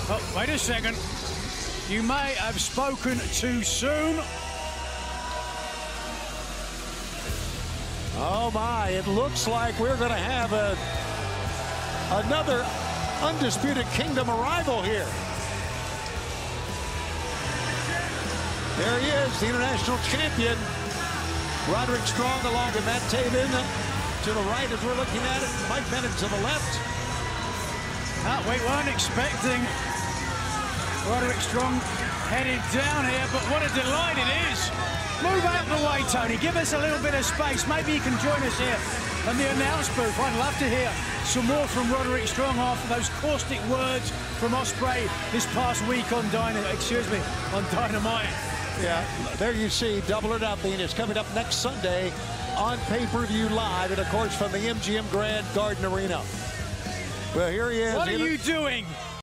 Oh, wait a second. You may have spoken too soon. Oh my, it looks like we're going to have another Undisputed Kingdom arrival here. There he is, the international champion. Roderick Strong along with Matt Taven to the right as we're looking at it. Mike Bennett to the left. We weren't expecting Roderick Strong headed down here, but what a delight it is. Move out the way, Tony. Give us a little bit of space. Maybe you can join us here on the announce booth. I'd love to hear some more from Roderick Strong after those caustic words from Ospreay this past week on Dynamite. Yeah, there you see Double or Nothing is coming up next Sunday on pay-per-view live, and of course from the MGM Grand Garden Arena. Well, here he is. What are you doing?